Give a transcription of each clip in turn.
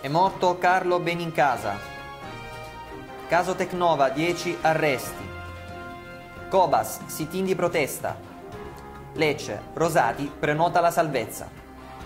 È morto Carlo Benincasa. Caso Tecnova, 10 arresti. Cobas, sit-in di protesta. Lecce, Rosati prenota la salvezza.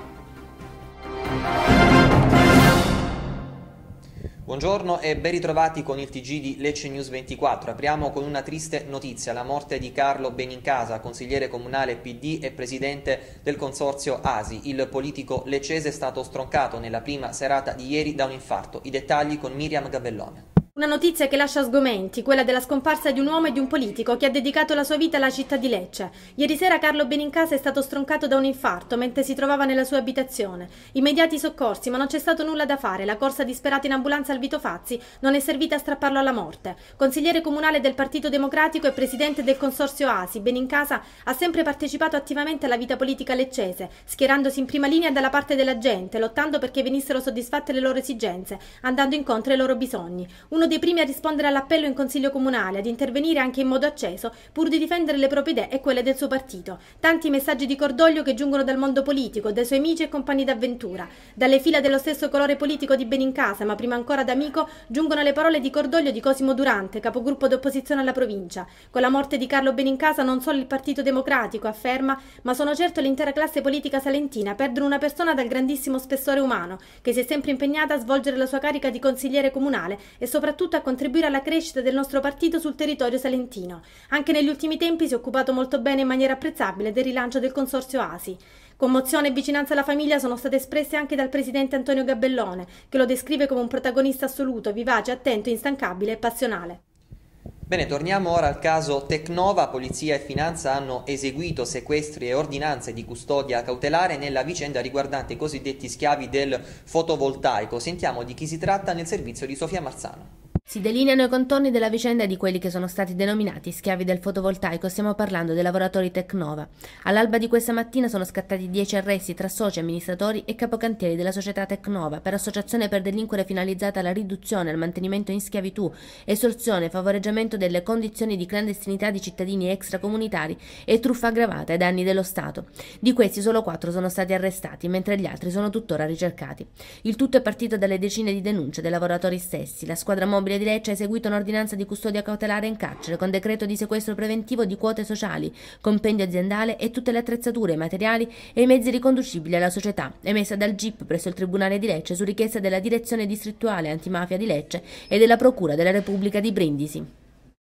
Buongiorno e ben ritrovati con il TG di Lecce News 24. Apriamo con una triste notizia, la morte di Carlo Benincasa, consigliere comunale PD e presidente del consorzio ASI. Il politico leccese è stato stroncato nella prima serata di ieri da un infarto. I dettagli con Miriam Gabellone. Una notizia che lascia sgomenti, quella della scomparsa di un uomo e di un politico che ha dedicato la sua vita alla città di Lecce. Ieri sera Carlo Benincasa è stato stroncato da un infarto mentre si trovava nella sua abitazione. Immediati soccorsi, ma non c'è stato nulla da fare. La corsa disperata in ambulanza al Vito Fazzi non è servita a strapparlo alla morte. Consigliere comunale del Partito Democratico e presidente del consorzio ASI, Benincasa ha sempre partecipato attivamente alla vita politica leccese, schierandosi in prima linea dalla parte della gente, lottando perché venissero soddisfatte le loro esigenze, andando incontro ai loro bisogni. Uno dei primi a rispondere all'appello in consiglio comunale, ad intervenire anche in modo acceso pur di difendere le proprie idee e quelle del suo partito. Tanti messaggi di cordoglio che giungono dal mondo politico, dai suoi amici e compagni d'avventura. Dalle fila dello stesso colore politico di Benincasa, ma prima ancora d'amico, giungono le parole di cordoglio di Cosimo Durante, capogruppo d'opposizione alla provincia. Con la morte di Carlo Benincasa non solo il Partito Democratico, afferma, ma sono certo l'intera classe politica salentina perdono una persona dal grandissimo spessore umano, che si è sempre impegnata a svolgere la sua carica di consigliere comunale e soprattutto a contribuire alla crescita del nostro partito sul territorio salentino. Anche negli ultimi tempi si è occupato molto bene in maniera apprezzabile del rilancio del consorzio ASI. Commozione e vicinanza alla famiglia sono state espresse anche dal presidente Antonio Gabellone, che lo descrive come un protagonista assoluto, vivace, attento, instancabile e passionale. Bene, torniamo ora al caso Tecnova. Polizia e Finanza hanno eseguito sequestri e ordinanze di custodia cautelare nella vicenda riguardante i cosiddetti schiavi del fotovoltaico. Sentiamo di chi si tratta nel servizio di Sofia Marzano. Si delineano i contorni della vicenda di quelli che sono stati denominati schiavi del fotovoltaico. Stiamo parlando dei lavoratori Tecnova. All'alba di questa mattina sono scattati 10 arresti tra soci, amministratori e capocantieri della società Tecnova per associazione per delinquere finalizzata alla riduzione, al mantenimento in schiavitù, estorsione, favoreggiamento delle condizioni di clandestinità di cittadini extracomunitari e truffa aggravata ai danni dello Stato. Di questi solo 4 sono stati arrestati, mentre gli altri sono tuttora ricercati. Il tutto è partito dalle decine di denunce dei lavoratori stessi. La squadra mobile di Lecce ha eseguito un'ordinanza di custodia cautelare in carcere con decreto di sequestro preventivo di quote sociali, compendio aziendale e tutte le attrezzature, i materiali e i mezzi riconducibili alla società, emessa dal GIP presso il Tribunale di Lecce su richiesta della Direzione Distrettuale Antimafia di Lecce e della Procura della Repubblica di Brindisi.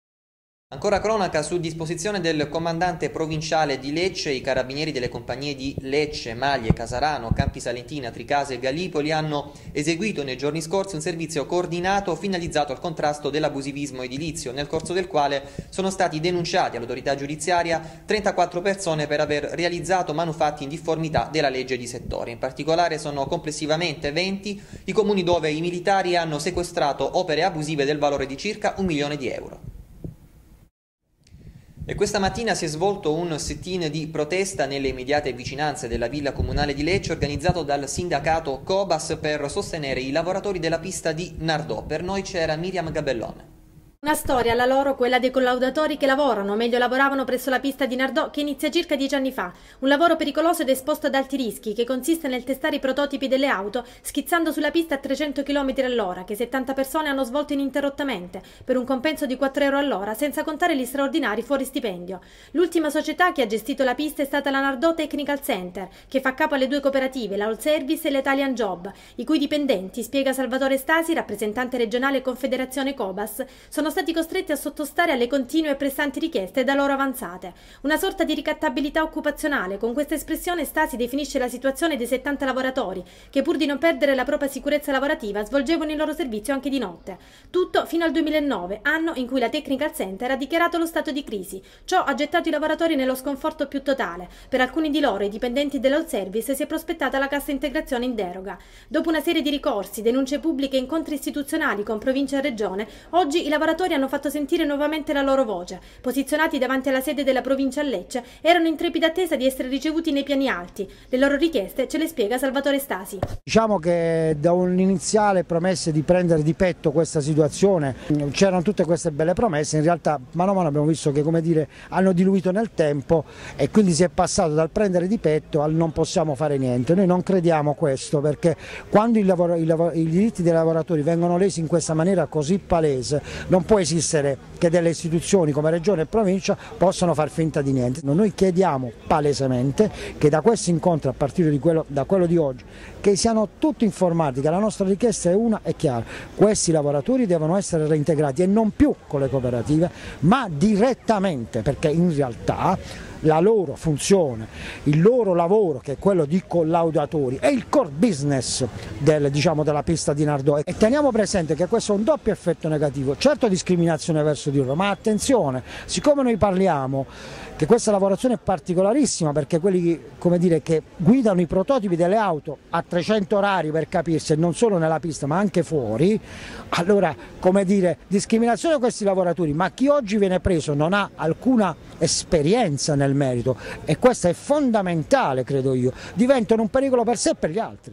Ancora cronaca su disposizione del comandante provinciale di Lecce. I carabinieri delle compagnie di Lecce, Maglie, Casarano, Campi Salentina, Tricase e Gallipoli hanno eseguito nei giorni scorsi un servizio coordinato finalizzato al contrasto dell'abusivismo edilizio, nel corso del quale sono stati denunciati all'autorità giudiziaria 34 persone per aver realizzato manufatti in difformità della legge di settore. In particolare sono complessivamente 20 i comuni dove i militari hanno sequestrato opere abusive del valore di circa 1 milione di euro. E questa mattina si è svolto un sit-in di protesta nelle immediate vicinanze della villa comunale di Lecce organizzato dal sindacato Cobas per sostenere i lavoratori della pista di Nardò. Per noi c'era Miriam Gabellone. Una storia, la loro, quella dei collaudatori che lavorano, o meglio lavoravano presso la pista di Nardò, che inizia circa 10 anni fa. Un lavoro pericoloso ed esposto ad alti rischi, che consiste nel testare i prototipi delle auto, schizzando sulla pista a 300 km all'ora, che 70 persone hanno svolto ininterrottamente, per un compenso di 4 euro all'ora, senza contare gli straordinari fuori stipendio. L'ultima società che ha gestito la pista è stata la Nardò Technical Center, che fa capo alle 2 cooperative, la All Service e l'Italian Job, i cui dipendenti, spiega Salvatore Stasi, rappresentante regionale Confederazione Cobas, sono stati costretti a sottostare alle continue e pressanti richieste da loro avanzate. Una sorta di ricattabilità occupazionale. Con questa espressione Stasi definisce la situazione dei 70 lavoratori che, pur di non perdere la propria sicurezza lavorativa, svolgevano il loro servizio anche di notte. Tutto fino al 2009, anno in cui la Technical Center ha dichiarato lo stato di crisi. Ciò ha gettato i lavoratori nello sconforto più totale. Per alcuni di loro, i dipendenti dell'All Service, si è prospettata la cassa integrazione in deroga. Dopo una serie di ricorsi, denunce pubbliche e incontri istituzionali con provincia e regione, oggi i lavoratori lavoratori hanno fatto sentire nuovamente la loro voce. Posizionati davanti alla sede della provincia a Lecce, erano in trepida attesa di essere ricevuti nei piani alti. Le loro richieste ce le spiega Salvatore Stasi. Diciamo che da un'iniziale promessa di prendere di petto questa situazione c'erano tutte queste belle promesse, in realtà mano a mano abbiamo visto che, come dire, hanno diluito nel tempo e quindi si è passato dal prendere di petto al non possiamo fare niente. Noi non crediamo questo, perché quando i diritti dei lavoratori vengono lesi in questa maniera così palese non può esistere che delle istituzioni come Regione e Provincia possano far finta di niente. Noi chiediamo palesemente che da questo incontro, a partire da quello di oggi, che siano tutti informati che la nostra richiesta è una e chiara: questi lavoratori devono essere reintegrati e non più con le cooperative ma direttamente, perché in realtà la loro funzione, il loro lavoro, che è quello di collaudatori, è il core business della pista di Nardò. E teniamo presente che questo è un doppio effetto negativo: certo discriminazione verso di loro, ma attenzione, siccome noi parliamo che questa lavorazione è particolarissima, perché quelli, come dire, che guidano i prototipi delle auto a 300 orari, per capirsi, e non solo nella pista ma anche fuori, allora, come dire, discriminazione a questi lavoratori, ma chi oggi viene preso non ha alcuna esperienza nel merito, e questo è fondamentale, credo io, diventano un pericolo per sé e per gli altri.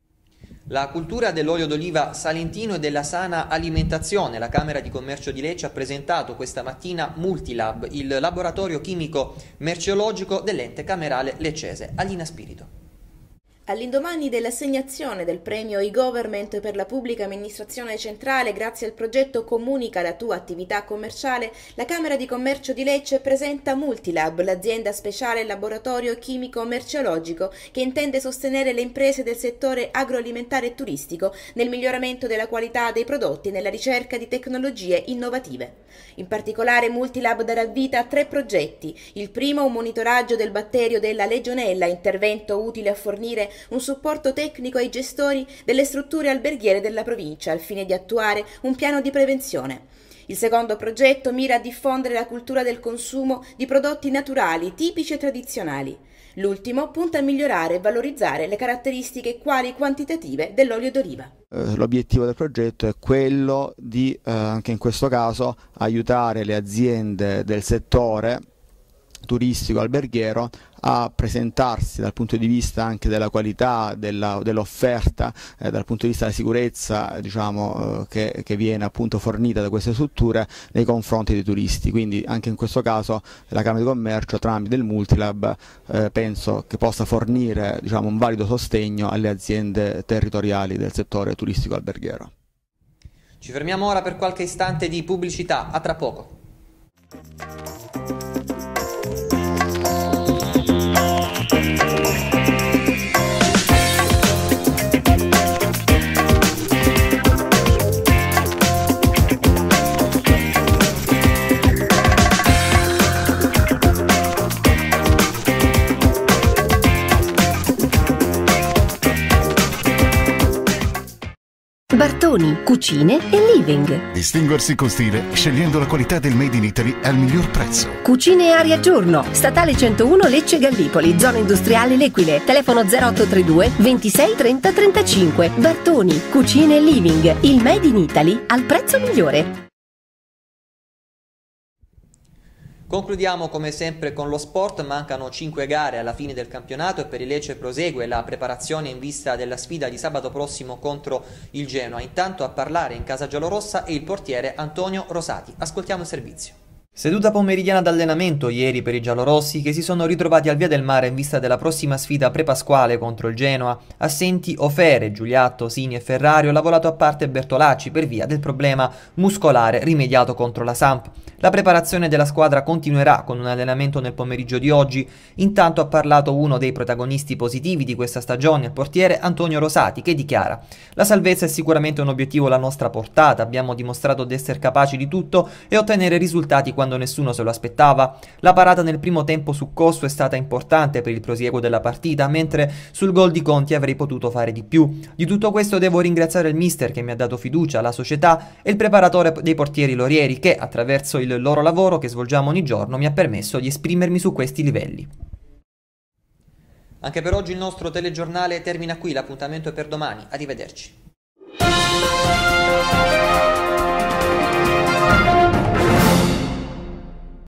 La cultura dell'olio d'oliva salentino e della sana alimentazione. La Camera di Commercio di Lecce ha presentato questa mattina Multilab, il laboratorio chimico merceologico dell'ente camerale leccese. Alina Spirito. All'indomani dell'assegnazione del premio e-Government per la pubblica amministrazione centrale grazie al progetto Comunica la tua attività commerciale, la Camera di Commercio di Lecce presenta Multilab, l'azienda speciale laboratorio chimico merceologico che intende sostenere le imprese del settore agroalimentare e turistico nel miglioramento della qualità dei prodotti e nella ricerca di tecnologie innovative. In particolare Multilab darà vita a 3 progetti. Il primo, un monitoraggio del batterio della Legionella, intervento utile a fornire un supporto tecnico ai gestori delle strutture alberghiere della provincia al fine di attuare un piano di prevenzione. Il secondo progetto mira a diffondere la cultura del consumo di prodotti naturali, tipici e tradizionali. L'ultimo punta a migliorare e valorizzare le caratteristiche quali quantitative dell'olio d'oliva. L'obiettivo del progetto è quello di, anche in questo caso, aiutare le aziende del settore turistico alberghiero a presentarsi dal punto di vista anche della qualità dell'offerta, dal punto di vista della sicurezza, diciamo, che viene appunto fornita da queste strutture nei confronti dei turisti. Quindi anche in questo caso la Camera di Commercio, tramite il Multilab, penso che possa fornire, diciamo, un valido sostegno alle aziende territoriali del settore turistico alberghiero. Ci fermiamo ora per qualche istante di pubblicità, a tra poco. Bartoni, cucine e living. Distinguersi con stile scegliendo la qualità del Made in Italy al miglior prezzo. Cucine Aria Giorno, Statale 101 Lecce Gallipoli, zona industriale L'Equile, telefono 0832 26 30 35. Bartoni, cucine e living, il Made in Italy al prezzo migliore. Concludiamo come sempre con lo sport. Mancano 5 gare alla fine del campionato e per il Lecce prosegue la preparazione in vista della sfida di sabato prossimo contro il Genoa. Intanto a parlare in casa giallorossa è il portiere Antonio Rosati. Ascoltiamo il servizio. Seduta pomeridiana d'allenamento ieri per i giallorossi che si sono ritrovati al Via del Mare in vista della prossima sfida prepasquale contro il Genoa. Assenti Ofere, Giuliatto, Sini e Ferrario, lavorato a parte Bertolacci per via del problema muscolare rimediato contro la Samp. La preparazione della squadra continuerà con un allenamento nel pomeriggio di oggi. Intanto ha parlato uno dei protagonisti positivi di questa stagione, il portiere Antonio Rosati, che dichiara: la salvezza è sicuramente un obiettivo alla nostra portata, abbiamo dimostrato di essere capaci di tutto e ottenere risultati quando nessuno se lo aspettava. La parata nel primo tempo su Cosso è stata importante per il prosieguo della partita, mentre sul gol di Conti avrei potuto fare di più. Di tutto questo devo ringraziare il mister che mi ha dato fiducia, la società e il preparatore dei portieri Lorieri che, attraverso il loro lavoro che svolgiamo ogni giorno, mi ha permesso di esprimermi su questi livelli. Anche per oggi il nostro telegiornale termina qui, l'appuntamento è per domani, arrivederci.